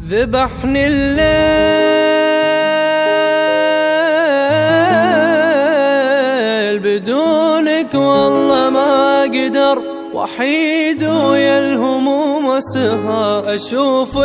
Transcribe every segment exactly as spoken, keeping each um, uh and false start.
ذبحني الليل بدونك والله ما أقدر، وحيد ويا الهموم وسهر أشوف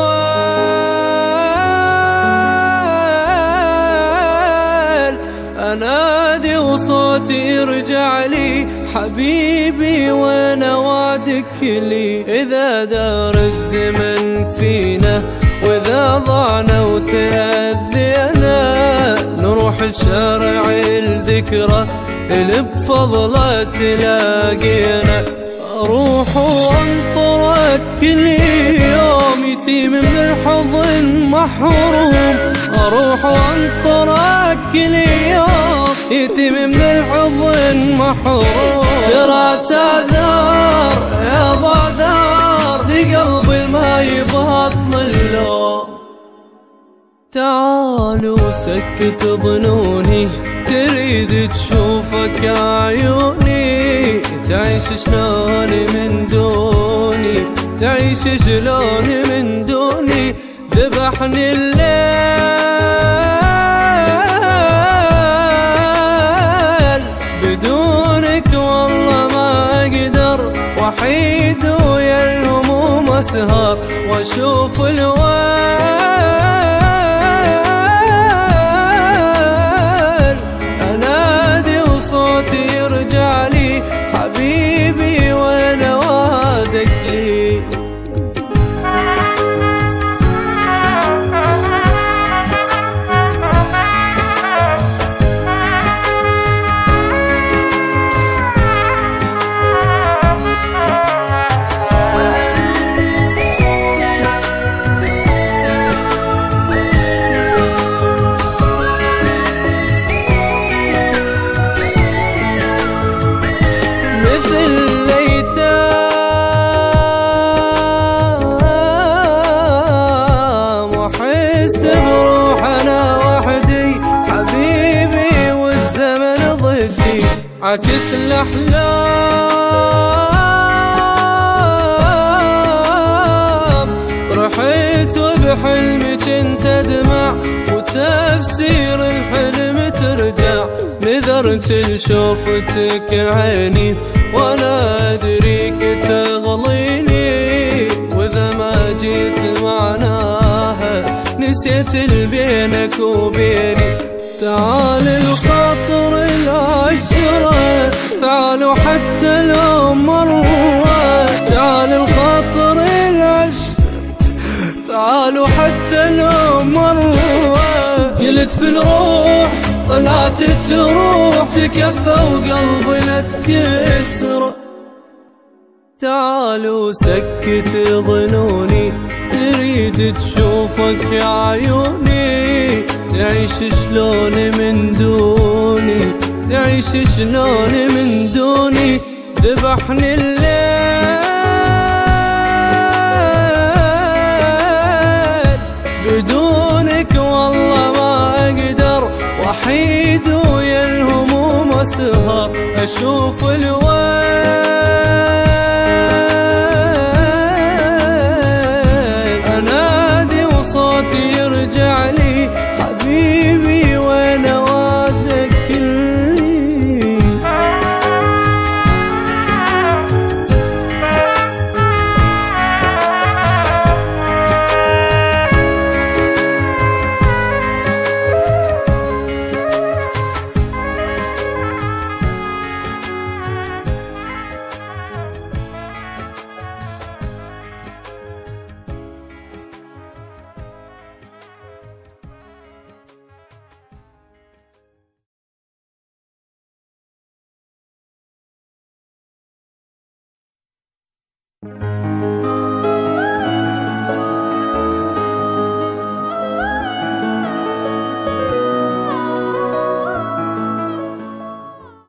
الويل، أنادي وصوتي يرجع لي حبيبي وانا وعدك لي. إذا دار الزمن فينا وإذا ضعنا وتأذينا، نروح لشارع الذكرى اللي بفضله تلاقينا. أروح وانطرك كل يوم يتيم من الحضن محروم، أروح وانطرك كل يوم يتيم من الحضن محروم. ترى تعذر يا بعذر لقلبي ما يبطل اللوم. تعالوا سكت ظنوني تريد تشوفك عيوني، تعيش شلون من دوني، تعيش شلون من دوني. ذبحني الليل بدونك والله ما أقدر، وحيد ويا الهموم أسهر وأشوف الويل، أنادي وصوتي يرجع لي حبيبي وانا وعدك لي. عكس الأحلام رحيت وبحلمي كنت أدمع، وتفسير الحلم ترجع. نذرت لشوفتك عيني وأنا أدريك تغليني، وإذا ما جيت معناها نسيت البينك وبيني. تعال الخاطر العشرة، تعالوا حتى لو مرة، تعال الخاطر العشرة، تعالوا حتى لو مرة. قلت بالروح طلعت تروح تكفى وقلبي لا تكسره. تعالوا سكت ظنوني تريد تشوفك عيوني، تعيش شلون من دوني، تعيش شلون من دوني. ذبحني الليل بدونك والله ما أقدر، وحيد ويا الهموم أسهر أشوف الويل.